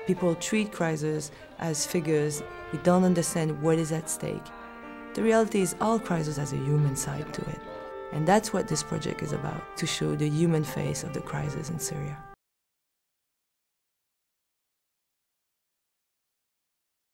People treat crises as figures. We don't understand what is at stake. The reality is all crisis has a human side to it. And that's what this project is about, to show the human face of the crisis in Syria.